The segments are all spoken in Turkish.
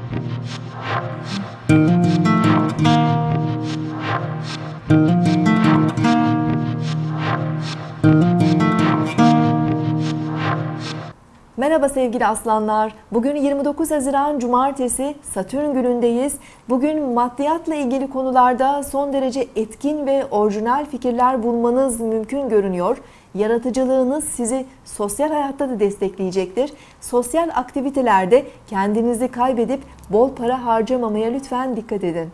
Merhaba sevgili aslanlar. Bugün 29 Haziran Cumartesi, Satürn günündeyiz. Bugün maddiyatla ilgili konularda son derece etkin ve orijinal fikirler bulmanız mümkün görünüyor. Yaratıcılığınız sizi sosyal hayatta da destekleyecektir. Sosyal aktivitelerde kendinizi kaybedip bol para harcamamaya lütfen dikkat edin.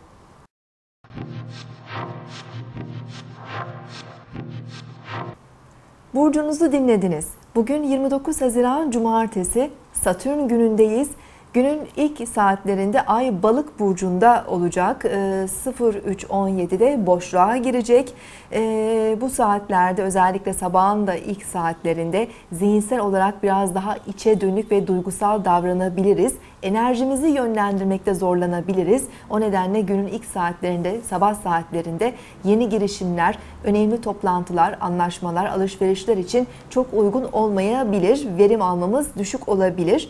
Burcunuzu dinlediniz. Bugün 29 Haziran Cumartesi, Satürn günündeyiz. Günün ilk saatlerinde Ay Balık burcunda olacak. 03:17'de boşluğa girecek. Bu saatlerde özellikle sabahın da ilk saatlerinde zihinsel olarak biraz daha içe dönük ve duygusal davranabiliriz. Enerjimizi yönlendirmekte zorlanabiliriz. O nedenle günün ilk saatlerinde, sabah saatlerinde yeni girişimler, önemli toplantılar, anlaşmalar, alışverişler için çok uygun olmayabilir. Verim almamız düşük olabilir.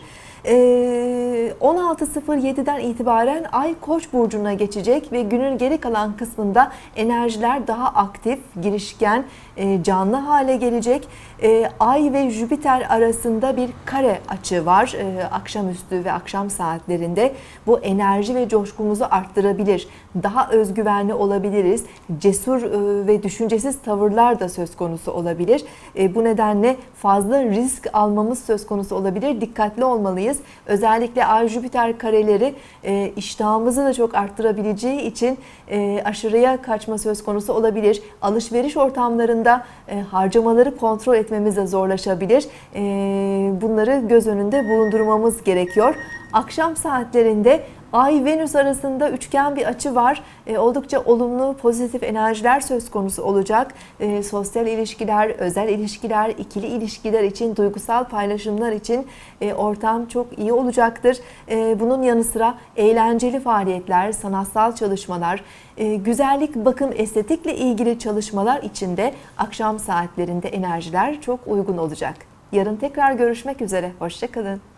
16:07'den itibaren Ay Koç burcuna geçecek ve günün geri kalan kısmında enerjiler daha aktif, girişken, canlı hale gelecek. Ay ve Jüpiter arasında bir kare açı var akşamüstü ve akşam saatlerinde. Bu enerji ve coşkumuzu arttırabilir. Daha özgüvenli olabiliriz. Cesur ve düşüncesiz tavırlar da söz konusu olabilir. Bu nedenle fazla risk almamız söz konusu olabilir. Dikkatli olmalıyız. Özellikle Ay-Jüpiter kareleri iştahımızı da çok arttırabileceği için aşırıya kaçma söz konusu olabilir. Alışveriş ortamlarında harcamaları kontrol etmemiz de zorlaşabilir. Bunları göz önünde bulundurmamız gerekiyor. Akşam saatlerinde Ay-Venüs arasında üçgen bir açı var. Oldukça olumlu, pozitif enerjiler söz konusu olacak. Sosyal ilişkiler, özel ilişkiler, ikili ilişkiler için, duygusal paylaşımlar için ortam çok iyi olacaktır. Bunun yanı sıra eğlenceli faaliyetler, sanatsal çalışmalar, güzellik, bakım, estetikle ilgili çalışmalar için de akşam saatlerinde enerjiler çok uygun olacak. Yarın tekrar görüşmek üzere. Hoşça kalın.